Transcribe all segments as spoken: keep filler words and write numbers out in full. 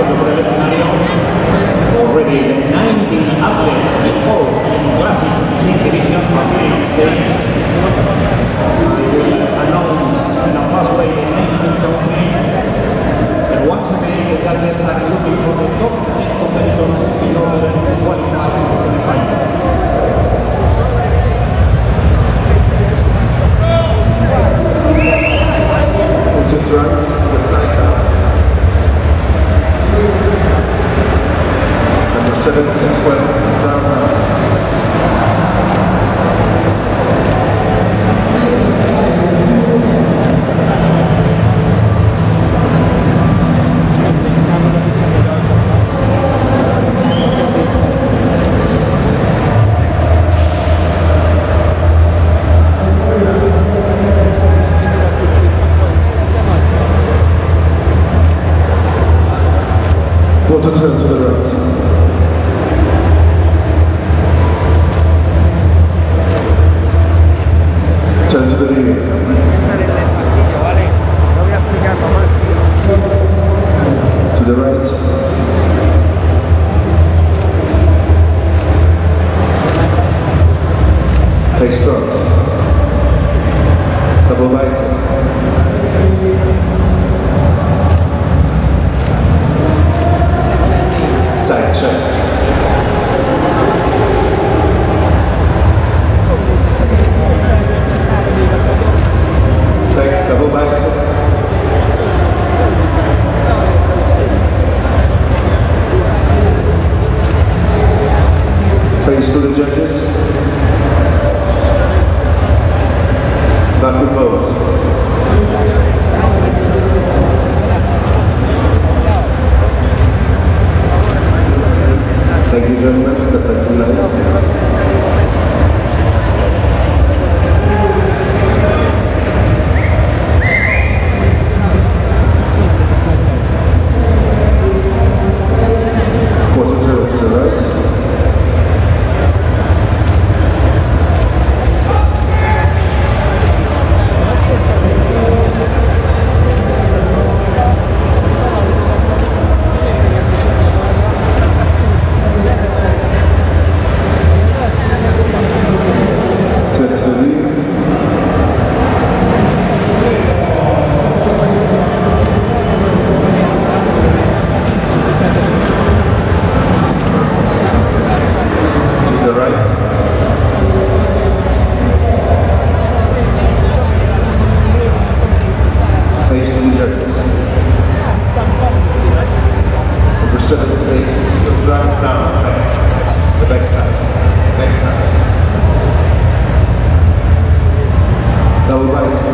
recorrido por el escenario. Already the nineteen athletes involved in classic physique division appearing on stage. We will announce in a fast way the nineteen country. And once again, the judges are looking for the top eight competitors in order to qualify for the semi-final. Put your drugs to the side now. Number seventeen, twelve, drums out. Quarter turn to the right. Turn to the rear. To the right. Face front. Double bicep. Side chest. Back double bicep. Face to the judges. Backward pose. Thank you, gentlemen. Step back to line. Quarter turn to the right. Double bicep.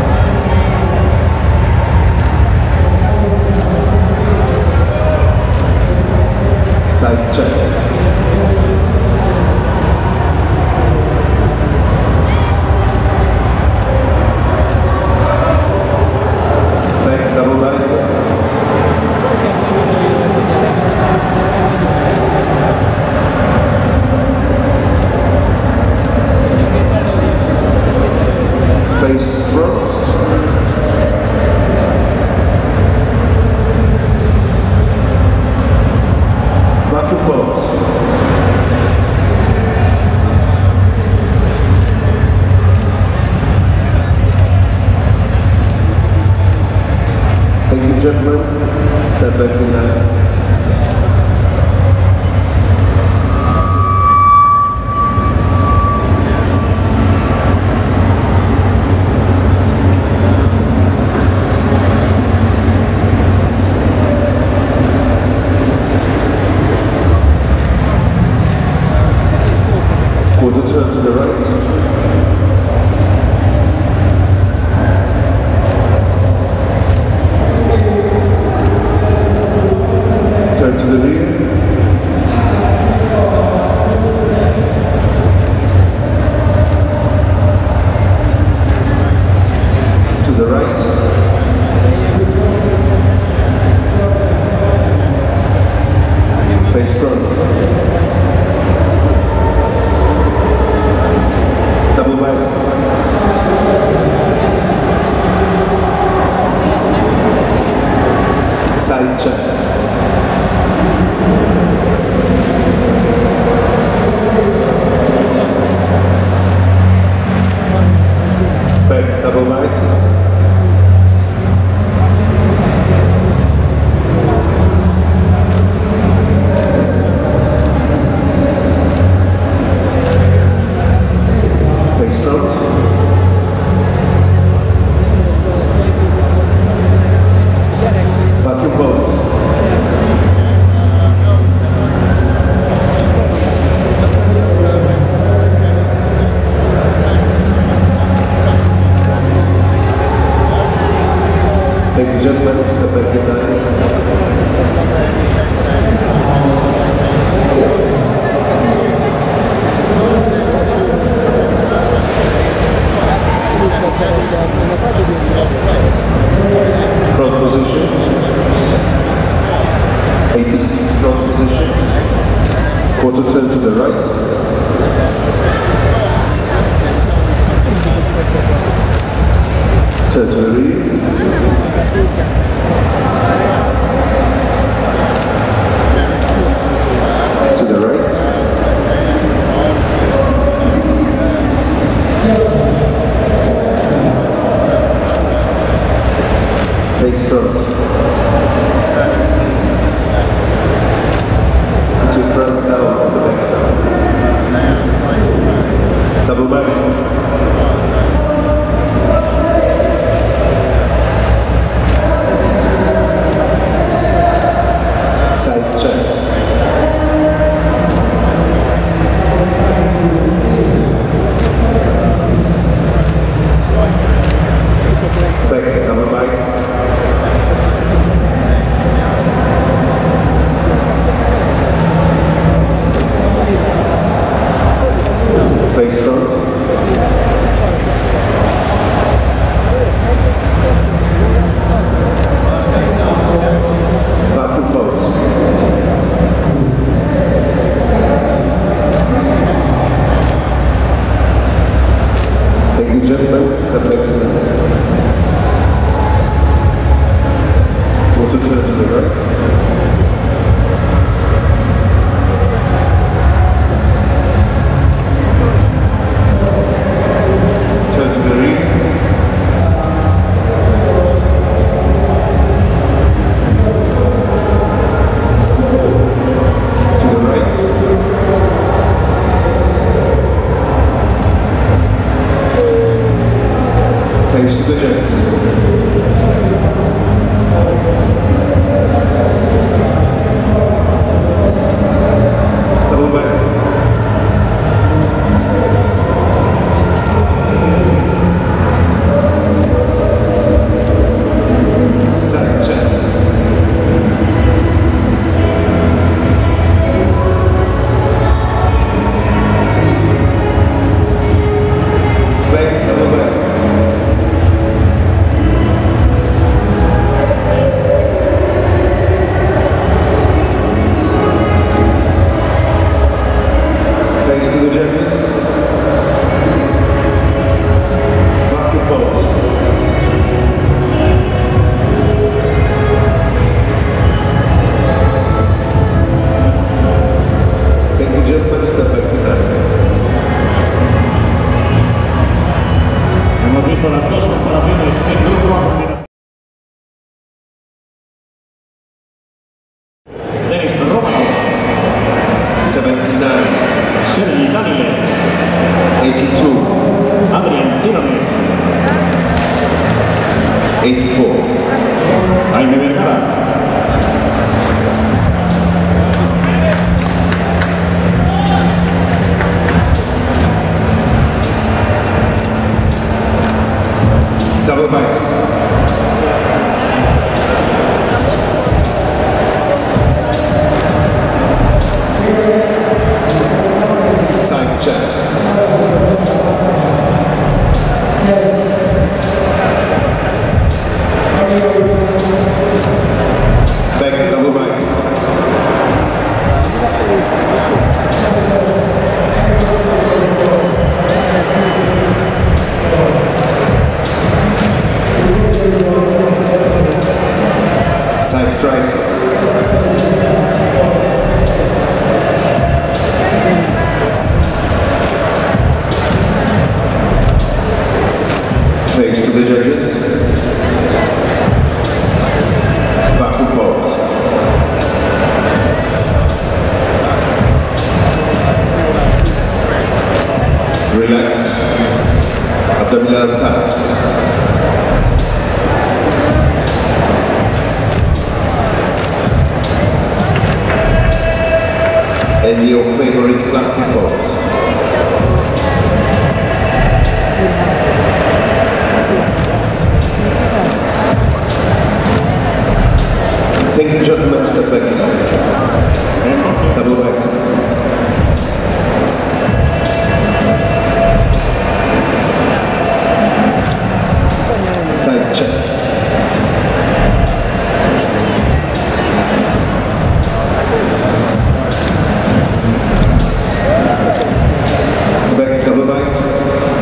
Side chest. Back double bicep. Face front. Backward pose. Thank you, gentlemen. Step back to nine. Quarter turn to the right. Turn to the rear. To the right. Face front. Double bicep. Side chest. to turn to the right. Turn to the rear. To the right. Face to the judges. Double bicep. Side chest. Back double bicep. Thanks to the judges. Market pose. Thank you, gentlemen. Step back to that. Hemos visto las dos comparaciones en grupo a combinación. Denis Romanov, seventy-nine, Sergi Danilet, eighty-two, Adrian Chinonet, eighty-four, Jaime Vergara, double bicep. Side chest. Back double bicep. Side tricep. Face to the judges. Vacuum pose. Relax. Abdominal taps. And your favorite classic pose. Thank you, gentlemen. Step back in. Double bicep. Side chest. Back double bicep.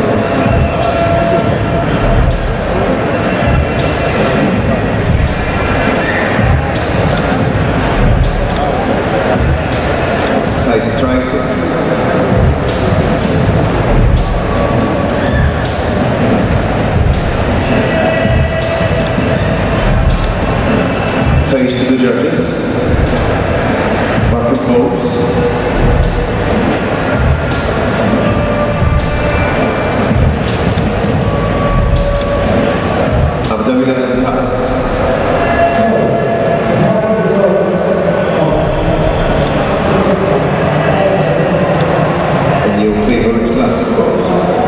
Side tricep. Face to the judges. Backward pose. Abdominal taps. And your favorite classic pose.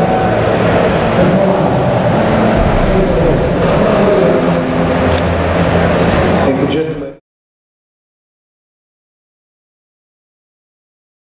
Thank you, gentlemen.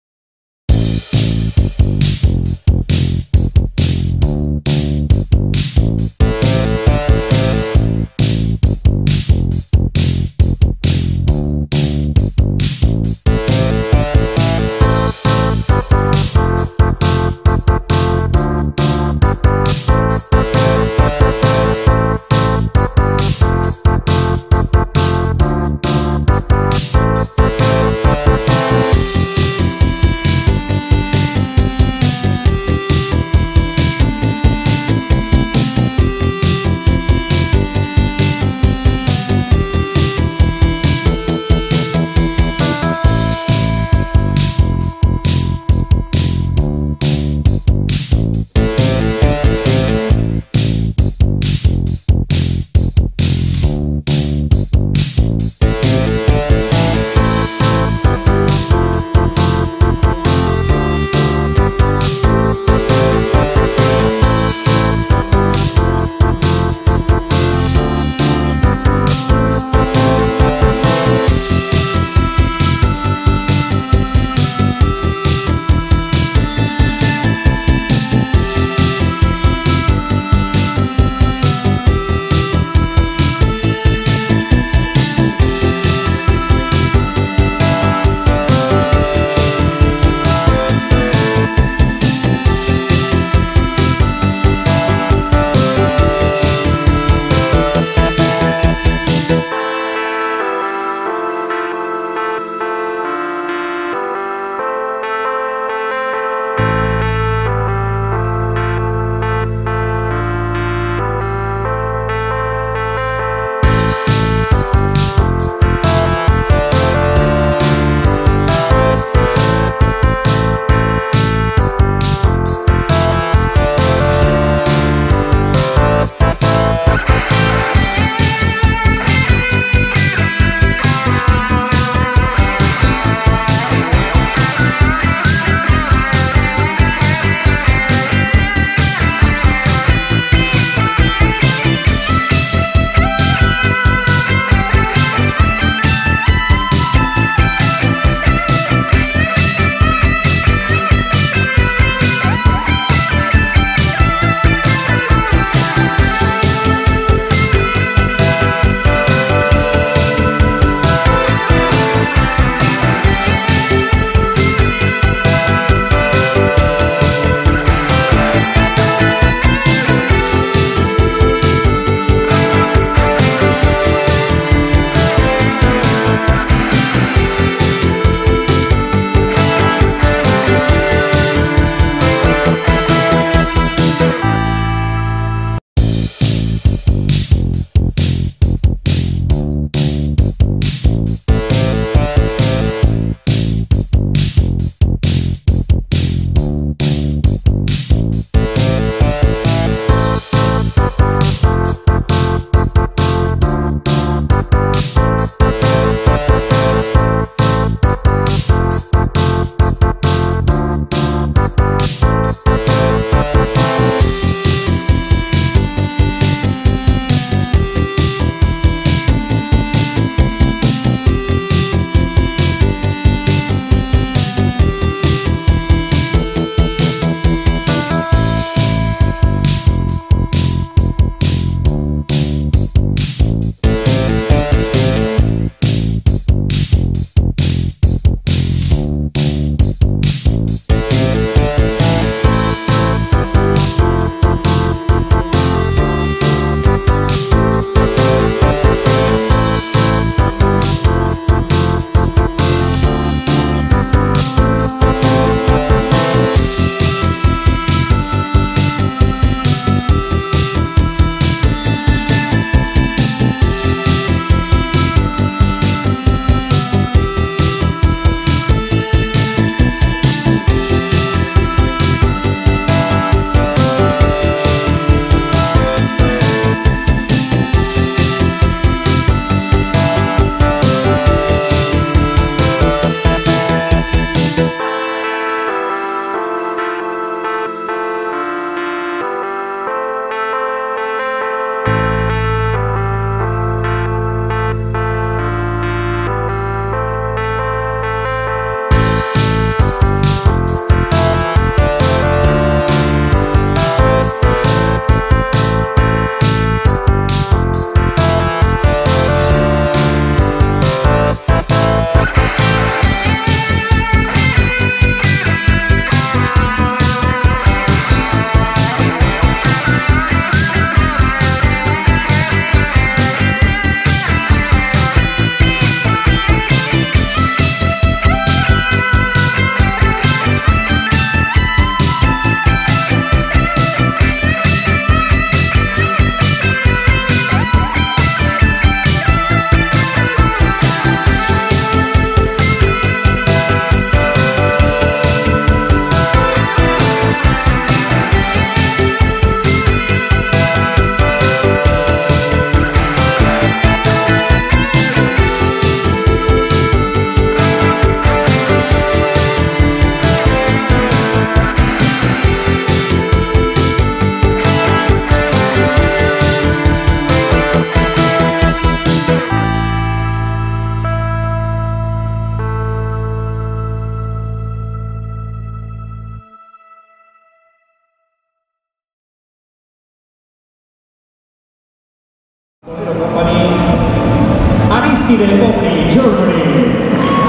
Physique, Germany.